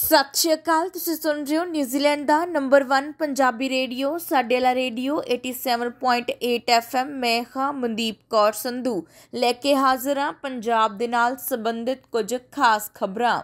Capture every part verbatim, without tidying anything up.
सत श्री अकाल। तुसीं सुन रहे हो न्यूजीलैंड का नंबर वन पंजाबी रेडियो साडे वाला रेडियो सत्तासी पॉइंट आठ एफ एम। मैं हाँ मनदीप कौर संधू लैके हाजिर हाँ पंजाब दे नाल संबंधित कुछ खास खबरां।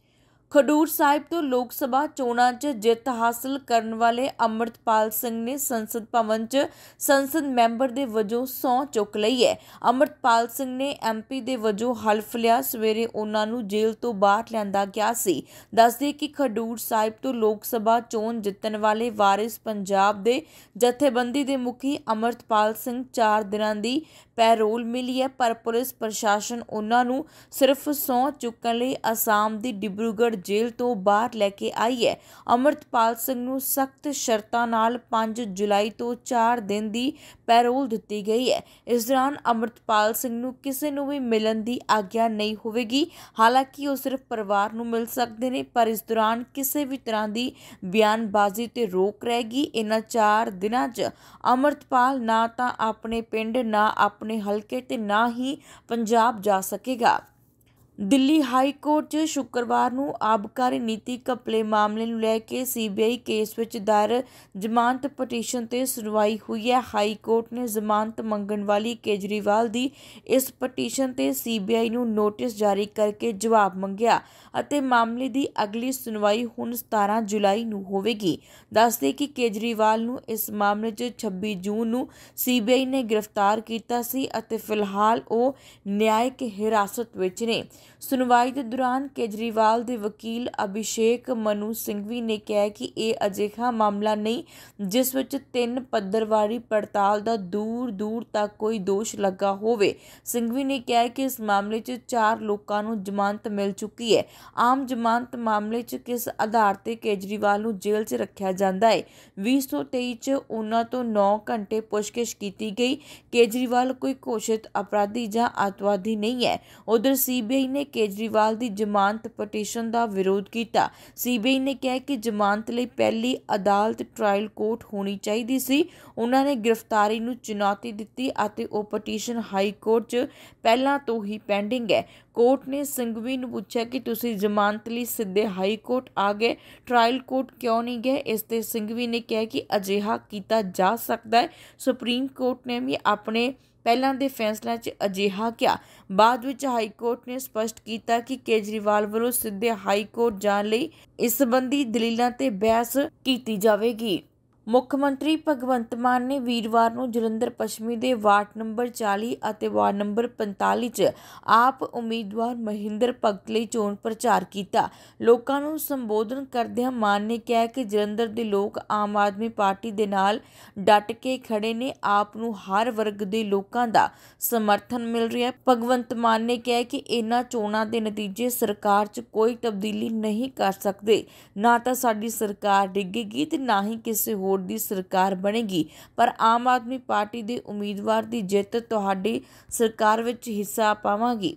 खडूर साहिब तो लोक सभा चोणां च जित हासिल करन वाले अमृतपाल सिंह ने संसद भवन च संसद मैंबर दे वजों सौं चुक लई है। अमृतपाल सिंह ने एम पी दे वजों हल्फ लिया। सवेरे उन्हां नूं जेल तो बाहर लिआंदा गया सी। दस दे कि खडूर साहिब तो लोक सभा चोण जितण वाले वारिस पंजाब दे जथेबंदी दे मुखी अमृतपाल सिंह चार दिनां दी पैरोल मिली है, पर पुलिस प्रशासन उन्हां नूं सिर्फ सौं चुकण लई आसाम दी डिब्रूगढ़ जेल तो बाहर लैके आई है। अमृतपाल सिंह नूं सख्त शर्तां नाल पांच जुलाई तो चार दिन दी पैरोल दित्ती गई है। इस दौरान अमृतपाल सिंह नूं किसी नूं भी मिलण दी आग्या नहीं होवेगी। हालांकि वो सिर्फ परिवार नूं मिल सकदे ने, पर इस दौरान किसी भी तरह की बयानबाजी ते रोक रहेगी। इन्हां चार दिनां च अमृतपाल ना तां अपने पिंड, ना अपने हलके ते ना ही पंजाब जा सकेगा। दिल्ली हाई कोर्ट च शुक्रवार नूं आबकारी नीति घपले मामले नूं लै के C B I case which दायर जमानत पटीशन ते सुनवाई हुई है। हाई कोर्ट ने जमानत मंगण वाली केजरीवाल दी इस पटीशन ते सी बी आई नूं नोटिस जारी करके जवाब मंगिया ਅਤੇ मामले की अगली सुनवाई हुण सतारह जुलाई नूं होवेगी। दस दे कि केजरीवाल नूं इस मामले च छब्बी जून नूं सी बी आई ने गिरफ्तार किया सी ਅਤੇ फिलहाल वो न्यायिक हिरासत विच ने। सुनवाई के दौरान केजरीवाल के वकील अभिषेक मनु सिंघवी ने कहा कि यह अजिहा मामला नहीं जिस विच तीन पद्धरवारी पड़ताल का दूर दूर तक कोई दोष लगा होवे। सिंघवी ने कहा कि इस मामले च चार लोगों को जमानत मिल चुकी है। आम जमानत मामले च किस आधार ते केजरीवाल नूं जेल च रखा जाता है। भी सौ तेई च उन्हां तो नौ घंटे पुछगिछ की गई। केजरीवाल कोई घोषित अपराधी जां अतवादी नहीं है। उधर सी बी आई ने केजरीवाल की जमानत पटीशन का विरोध किया। सी बी आई ने कहा कि जमानत लई पहली अदालत ट्रायल कोर्ट होनी चाहिए सी। उन्होंने गिरफ्तारी नूं चुनौती दी और वह पटीशन हाई कोर्ट च पहलां तो ही पेंडिंग है। कोर्ट ने सिंघवी नूं पूछा कि तुसीं जमानत लई सीधे हाई कोर्ट आ गए, ट्रायल कोर्ट क्यों नहीं गए। इस ते सिंघवी ने कहा कि अजिहा किया जा सकता है। सुप्रीम कोर्ट ने भी अपने पहलां दे फैसलों च अजिहा किया। बाद विच हाई कोर्ट ने स्पष्ट किया कि केजरीवाल वालों सीधे हाई कोर्ट जाण लई इस संबंधी दलीलां ते बहस की जावेगी। मुख मंत्री भगवंत मान ने वीरवार नूं जलंधर पश्चिमी के वार्ड नंबर चाली और वार्ड नंबर पैंताली च आप उम्मीदवार महिंदर भगत लई चोण प्रचार किया। लोकां नूं संबोधन करदिआं मान ने कहा कि जलंधर के लोग आम आदमी पार्टी दे नाल डट के खड़े ने। आप नूं हर वर्ग के लोगों का समर्थन मिल रहा है। भगवंत मान ने कहा कि इन्हां चोणां दे नतीजे सरकार च कोई तब्दीली नहीं कर सकते। ना तां साडी सरकार डिगेगी ते ना ही किसी होर दी सरकार बनेगी, पर आम आदमी पार्टी के उम्मीदवार की जित तुहाडी सरकार विच हिस्सा पावांगी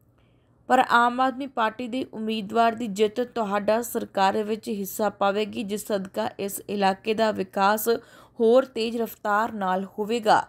पर आम आदमी पार्टी के उम्मीदवार की जित तुहाडा सरकार विच हिस्सा पावेगी, जिस सदका इस इलाके का विकास होर तेज रफ्तार नाल होवेगा।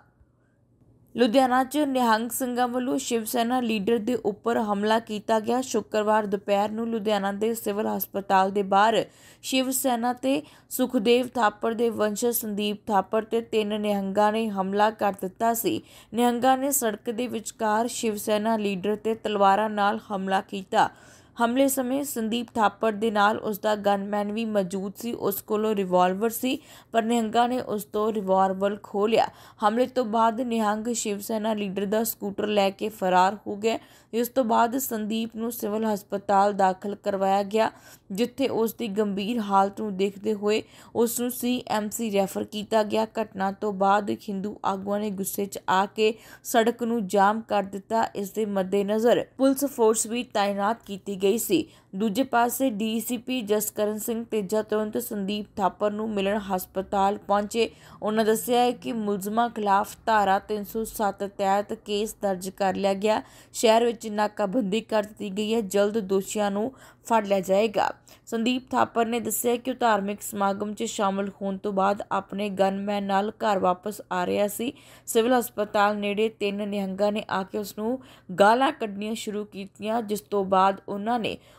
लुधियाना च निहंग ਸਿੰਘਾਂ ਵੱਲੋਂ शिव सेना लीडर के उपर हमला किया गया। शुक्रवार दोपहर नूं लुधियाना के सिविल हस्पताल के बाहर शिव सेना ते सुखदेव थापर के वंशज संदीप थापर ते तीन निहंगां ने हमला कर दिता सी। निहंगां ने सड़क के विचकार शिव सेना लीडर ते तलवारां नाल हमला किया। हमले समय संदीप थापर दे नाल उसका गनमैन भी मौजूद सी। उस कोलों रिवॉल्वर सी, पर निहंगां ने उस तो रिवॉल्वर खो लिया। हमले तो बाद निहंग शिव सेना लीडर का स्कूटर लैके फरार हो गए। इस तो बाद संदीप नूं सिविल हस्पताल दाखिल करवाया गया, जिथे उसकी गंभीर हालत नूं देखते हुए उसनूं सी एम सी रैफर किया गया। घटना तो बाद हिंदू आगुआं ने गुस्से च आके सड़क नूं जाम कर दिता। इस दे मद्देनज़र पुलिस फोर्स भी तैनात की गई सी। दूजे पासे D C P Jaskaran Singh Teja तुरंत संदीप थापर नूं मिलण हस्पताल पहुंचे। उन्होंने दस्सिया है कि मुलजमां खिलाफ धारा तीन सौ सत्त तहत केस दर्ज कर लिया गया। शहर विच नाकाबंदी कर दी गई है। जल्द दोषियों नूं फड़ लिया जाएगा। संदीप थापर ने दस्सिया कि धार्मिक समागम च शामिल होने तो बाद अपने गनमैन नाल घर वापस आ रहा सी। सिविल हस्पताल नेड़े तीन निहंगां ने आके उसनूं गालां कड्ढणियां शुरू कीतियां, जिस तो बाद उन्होंने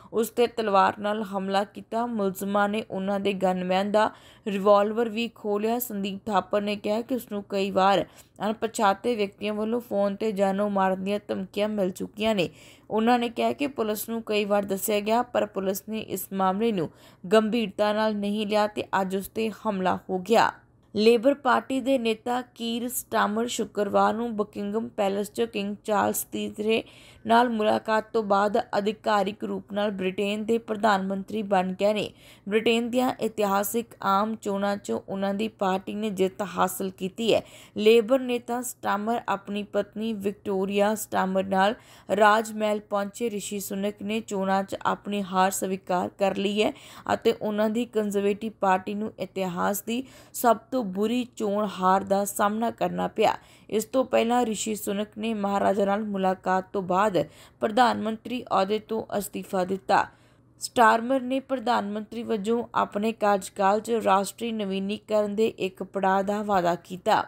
ਉਸ ਤੇ ਤਲਵਾਰ ਨਾਲ ਹਮਲਾ ਕੀਤਾ। ਮੁਲਜ਼ਮਾਂ ਨੇ ਉਹਨਾਂ ਦੇ ਗਨਮੈਨ ਦਾ ਰਿਵਾਲਵਰ ਵੀ ਖੋਹ ਲਿਆ। ਸੰਦੀਪ ਥਾਪਰ ਨੇ ਕਿਹਾ ਕਿ ਉਸਨੂੰ ਕਈ ਵਾਰ ਅਣਪਛਾਤੇ ਵਿਅਕਤੀਆਂ ਵੱਲੋਂ ਫੋਨ ਤੇ ਜਾਨੋਂ ਮਾਰਨ ਦੀਆਂ ਧਮਕੀਆਂ ਮਿਲ ਚੁੱਕੀਆਂ ਨੇ। ਉਹਨਾਂ ਨੇ ਕਿਹਾ ਕਿ ਪੁਲਿਸ ਨੂੰ ਕਈ ਵਾਰ ਦੱਸਿਆ ਗਿਆ ਪਰ ਪੁਲਿਸ ਨੇ ਇਸ ਮਾਮਲੇ ਨੂੰ ਗੰਭੀਰਤਾ ਨਾਲ ਨਹੀਂ ਲਿਆ ਤੇ ਅੱਜ ਉਸ ਤੇ ਹਮਲਾ ਹੋ ਗਿਆ। ਲੇਬਰ ਪਾਰਟੀ ਦੇ ਨੇਤਾ ਕੀਰ ਸਟਾਰਮਰ ਸ਼ੁੱਕਰਵਾਰ ਨੂੰ ਬਕਿੰਗਮ ਪੈਲੇਸ 'ਚ ਕਿੰਗ ਚਾਰਲਸ ਤੀਸਰੇ ਨਾਲ ਮੁਲਾਕਾਤ ਤੋਂ ਬਾਅਦ ਅਧਿਕਾਰਿਕ ਰੂਪ ਨਾਲ ਬ੍ਰਿਟੇਨ ਦੇ ਪ੍ਰਧਾਨ ਮੰਤਰੀ ਬਣ ਗਏ ਨੇ। ਬ੍ਰਿਟੇਨ ਦੀਆਂ ਇਤਿਹਾਸਿਕ ਆਮ ਚੋਣਾਂ 'ਚ ਉਹਨਾਂ ਦੀ ਪਾਰਟੀ ਨੇ ਜਿੱਤ ਹਾਸਲ ਕੀਤੀ ਹੈ। ਲੇਬਰ ਨੇਤਾ ਸਟਾਰਮਰ ਆਪਣੀ ਪਤਨੀ ਵਿਕਟੋਰੀਆ ਸਟਾਰਮਰ ਨਾਲ ਰਾਜ ਮਹਿਲ ਪਹੁੰਚੇ। ਰਿਸ਼ੀ ਸੁਨਕ ਨੇ ਚੋਣਾਂ 'ਚ ਆਪਣੀ ਹਾਰ ਸਵੀਕਾਰ ਕਰ ਲਈ ਹੈ ਅਤੇ ਉਹਨਾਂ ਦੀ ਕੰਜ਼ਰਵੇਟਿਵ ਪਾਰਟੀ ਨੂੰ ਇਤਿਹਾਸ ਦੀ ਸਭ ਤੋਂ ਬੁਰੀ ਚੋਣ ਹਾਰ ਦਾ ਸਾਹਮਣਾ ਕਰਨਾ ਪਿਆ। ਇਸ ਤੋਂ ਪਹਿਲਾਂ ਰਿਸ਼ੀ ਸੁਨਕ ਨੇ ਮਹਾਰਾਜਾ ਨਾਲ ਮੁਲਾਕਾਤ ਤੋਂ ਬਾਅਦ ਪ੍ਰਧਾਨ ਮੰਤਰੀ ਅਹੁਦੇ ਤੋਂ ਅਸਤੀਫਾ ਦਿੱਤਾ। ਸਟਾਰਮਰ ਨੇ ਪ੍ਰਧਾਨ ਮੰਤਰੀ ਵਜੋਂ ਆਪਣੇ ਕਾਰਜਕਾਲ 'ਚ ਰਾਸ਼ਟਰੀ ਨਵੀਨੀਕਰਨ ਦੇ ਇੱਕ ਪੜਾਅ ਦਾ ਵਾਅਦਾ ਕੀਤਾ।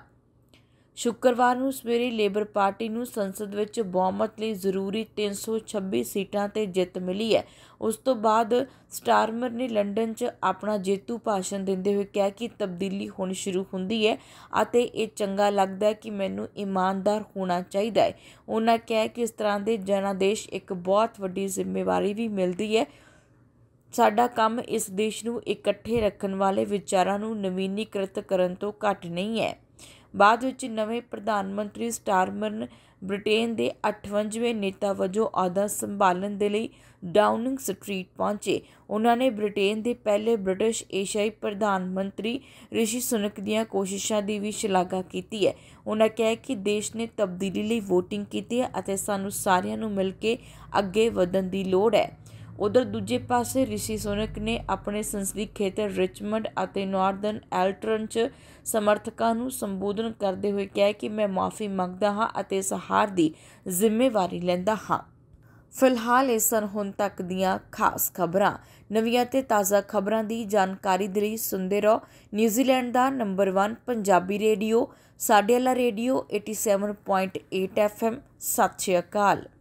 ਸ਼ੁੱਕਰਵਾਰ ਨੂੰ ਸਵੇਰੇ ਲੇਬਰ ਪਾਰਟੀ ਨੂੰ ਸੰਸਦ ਵਿੱਚ ਬਹੁਮਤ ਲਈ ਜ਼ਰੂਰੀ ਤਿੰਨ ਸੌ ਛੱਬੀ ਸੀਟਾਂ 'ਤੇ ਜਿੱਤ ਮਿਲੀ ਹੈ। ਉਸ ਤੋਂ ਬਾਅਦ ਸਟਾਰਮਰ ਨੇ ਲੰਡਨ 'ਚ ਆਪਣਾ ਜੇਤੂ ਭਾਸ਼ਣ ਦਿੰਦੇ ਹੋਏ ਕਿਹਾ ਕਿ ਤਬਦੀਲੀ ਹੁਣ ਸ਼ੁਰੂ ਹੁੰਦੀ ਹੈ ਅਤੇ ਇਹ ਚੰਗਾ ਲੱਗਦਾ ਹੈ ਕਿ ਮੈਨੂੰ ਇਮਾਨਦਾਰ ਹੋਣਾ ਚਾਹੀਦਾ ਹੈ। ਉਹਨਾਂ ਕਿਹਾ ਕਿ ਇਸ ਤਰ੍ਹਾਂ ਦੇ ਜਨਾਦੇਸ਼ ਇੱਕ ਬਹੁਤ ਵੱਡੀ ਜ਼ਿੰਮੇਵਾਰੀ ਵੀ ਮਿਲਦੀ ਹੈ। ਸਾਡਾ ਕੰਮ ਇਸ ਦੇਸ਼ ਨੂੰ ਇਕੱਠੇ ਰੱਖਣ ਵਾਲੇ ਵਿਚਾਰਾਂ ਨੂੰ ਨਵੀਨੀਕ੍ਰਿਤ ਕਰਨ ਤੋਂ ਘੱਟ ਨਹੀਂ ਹੈ। ਬਾਅਦ ਵਿੱਚ ਨਵੇਂ ਪ੍ਰਧਾਨ ਮੰਤਰੀ ਸਟਾਰਮਰ ਬ੍ਰਿਟੇਨ ਦੇ ਅਠਵੰਜਵੇਂ ਨੇਤਾ ਵਜੋਂ ਅਹੁਦਾ ਸੰਭਾਲਣ ਦੇ ਲਈ ਡਾਊਨਿੰਗ ਸਟਰੀਟ ਪਹੁੰਚੇ। ਉਹਨਾਂ ਨੇ ਬ੍ਰਿਟੇਨ ਦੇ ਪਹਿਲੇ ਬ੍ਰਿਟਿਸ਼ ਏਸ਼ੀਆਈ ਪ੍ਰਧਾਨ ਮੰਤਰੀ ਰਿਸ਼ੀ ਸੁਨਕ ਦੀਆਂ ਕੋਸ਼ਿਸ਼ਾਂ ਦੀ ਵੀ ਸ਼ਲਾਘਾ ਕੀਤੀ ਹੈ। ਉਹਨਾਂ ਕਿਹਾ ਕਿ ਦੇਸ਼ ਨੇ ਤਬਦੀਲੀ ਲਈ ਵੋਟਿੰਗ ਕੀਤੀ ਹੈ ਅਤੇ ਸਾਨੂੰ ਸਾਰਿਆਂ ਨੂੰ ਮਿਲ ਕੇ ਅੱਗੇ ਵਧਣ ਦੀ ਲੋੜ ਹੈ। ਉਧਰ ਦੂਜੇ ਪਾਸੇ ਰਿਸ਼ੀ ਸੁਨਕ ਨੇ ਆਪਣੇ ਸੰਸਦੀ ਖੇਤਰ ਰਿਚਮੰਡ ਅਤੇ ਨਾਰਦਰਨ ਐਲਟਰਨ 'ਚ ਸਮਰਥਕਾਂ ਨੂੰ ਸੰਬੋਧਨ ਕਰਦੇ ਹੋਏ ਕਿਹਾ ਕਿ ਮੈਂ ਮੁਆਫੀ ਮੰਗਦਾ ਹਾਂ ਅਤੇ ਇਸ ਹਾਰ ਦੀ ਜ਼ਿੰਮੇਵਾਰੀ ਲੈਂਦਾ ਹਾਂ। ਫਿਲਹਾਲ ਇਹ ਸਨ ਹੁਣ ਤੱਕ ਦੀਆਂ ਖਾਸ ਖਬਰਾਂ। ਨਵੀਆਂ ਤੇ ਤਾਜ਼ਾ ਖਬਰਾਂ ਦੀ ਜਾਣਕਾਰੀ ਦੇ ਲਈ ਸੁਣਦੇ ਰਹੋ ਨਿਊਜ਼ੀਲੈਂਡ ਦਾ ਨੰਬਰ ਵਨ ਪੰਜਾਬੀ ਰੇਡੀਓ ਸਾਡੇ ਵਾਲਾ ਰੇਡੀਓ ਸੱਤਾਸੀ ਪੁਆਇੰਟ ਅੱਠ ਐਫ ਐਮ। ਸਤਿ ਸ਼੍ਰੀ ਅਕਾਲ।